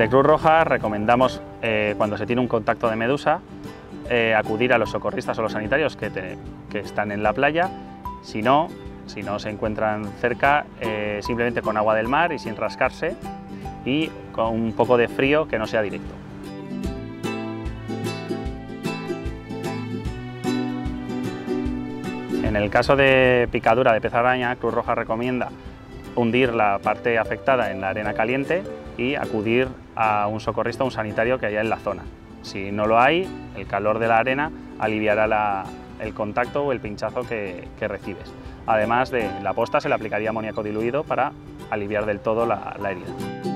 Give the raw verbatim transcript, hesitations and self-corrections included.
Desde Cruz Roja recomendamos, eh, cuando se tiene un contacto de medusa, eh, acudir a los socorristas o los sanitarios que, te, que están en la playa. Si no, si no se encuentran cerca, eh, simplemente con agua del mar y sin rascarse, y con un poco de frío que no sea directo. En el caso de picadura de pez araña, Cruz Roja recomienda hundir la parte afectada en la arena caliente y acudir a un socorrista o un sanitario que haya en la zona. Si no lo hay, el calor de la arena aliviará la, el contacto o el pinchazo que, que recibes. Además de la posta, se le aplicaría amoníaco diluido para aliviar del todo la, la herida.